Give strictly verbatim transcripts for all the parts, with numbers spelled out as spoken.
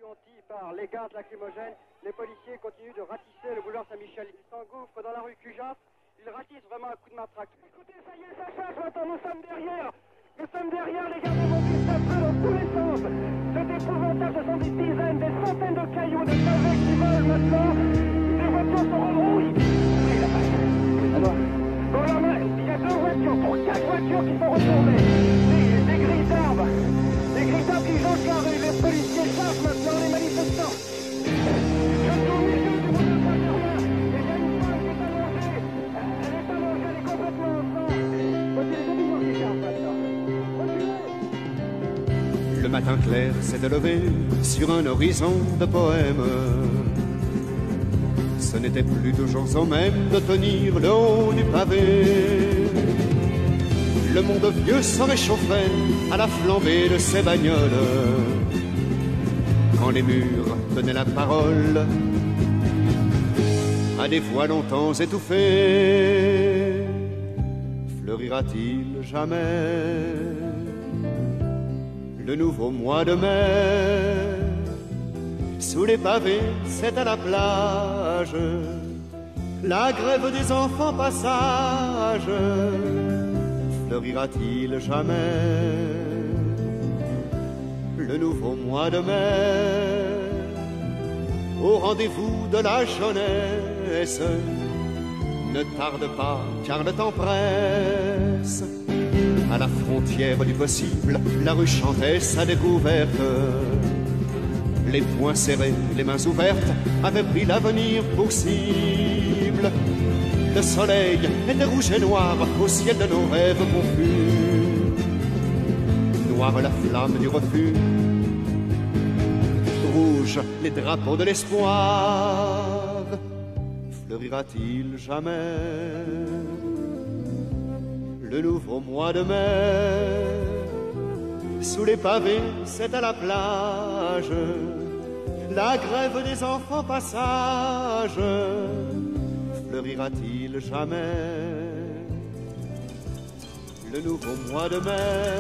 engloutis par les gaz lacrymogènes, les policiers continuent de ratisser le boulevard Saint-Michel. Ils s'engouffrent dans la rue Cujas, ils ratissent vraiment un coup de matraque. Écoutez, ça y est, ça chasse maintenant, nous sommes derrière. Nous sommes derrière, les gardes mobiles, ça prend dans tous les sens. C'est épouvantable, ce sont des dizaines, des centaines de cailloux, des pavés qui volent maintenant. Les voitures sont en rouille. Oui, la vache. Alors, bon, là, il y a deux voitures, pour quatre voitures qui sont retournées. Des, des grilles d'arbres. Des grilles d'arbres qui jonchent la rue. Les policiers chassent maintenant les manifestants. Je tourne les yeux du boulevard Saint-Germain. Il y a une femme qui est allongée. Elle est allongée, elle est complètement en sang. Voici les habitants qui chassent maintenant. Le matin clair s'était levé sur un horizon de poèmes. Ce n'était plus toujours au même de tenir le haut du pavé. Le monde vieux se réchauffait à la flambée de ses bagnoles. Quand les murs donnaient la parole à des voix longtemps étouffées, fleurira-t-il jamais le nouveau mois de mai? Sous les pavés, c'est à la plage, la grève des enfants passage. Fleurira-t-il jamais le nouveau mois de mai? Au rendez-vous de la jeunesse, ne tarde pas car le temps presse. À la frontière du possible, la rue chantait sa découverte. Les poings serrés, les mains ouvertes, avaient pris l'avenir pour cible. Le soleil était rouge et noir au ciel de nos rêves confus. Noire la flamme du refus, rouge les drapeaux de l'espoir. Fleurira-t-il jamais le nouveau mois de mai? Sous les pavés, c'est à la plage, la grève des enfants passage. Fleurira-t-il jamais le nouveau mois de mai?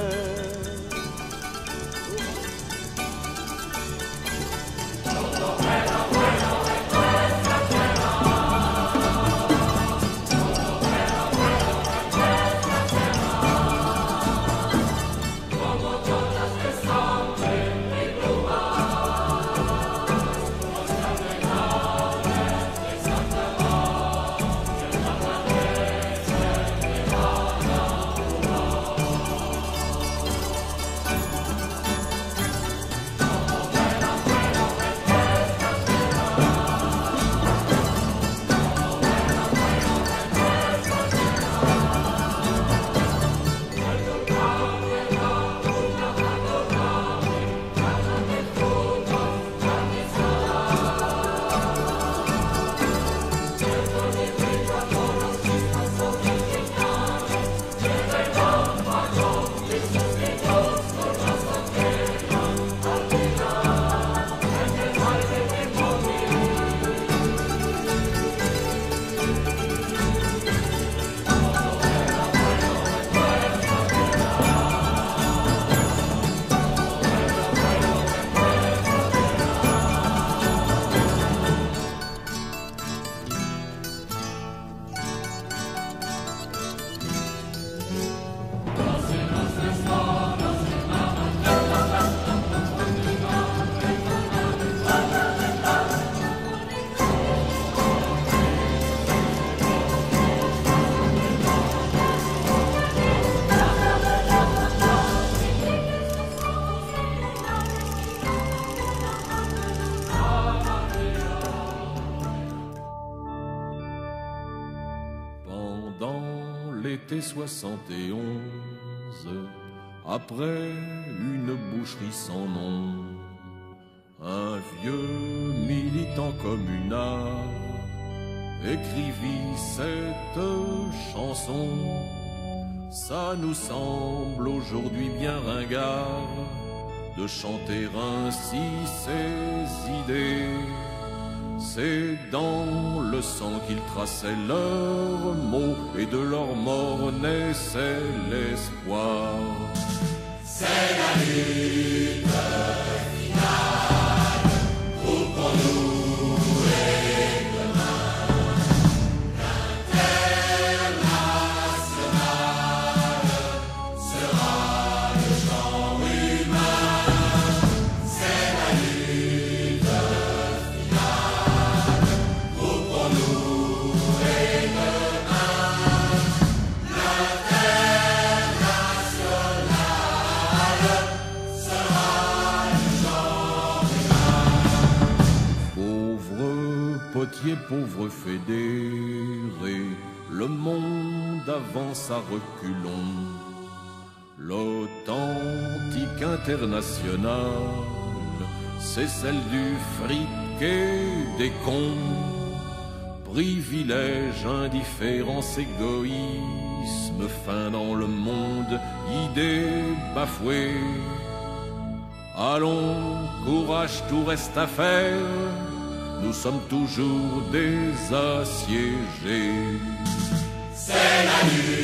L'été soixante et onze, après une boucherie sans nom, un vieux militant communard écrivit cette chanson. Ça nous semble aujourd'hui bien ringard de chanter ainsi ses idées. C'est dans le sang qu'ils traçaient leurs mots et de leur mort naissait l'espoir. C'est la lutte finale. pauvres fédérés, le monde avance à reculons. L'authentique internationale, c'est celle du fric et des cons. Privilège, indifférence, égoïsme, fin dans le monde, idées bafouées. Allons, courage, tout reste à faire, nous sommes toujours des assiégés. C'est la nuit.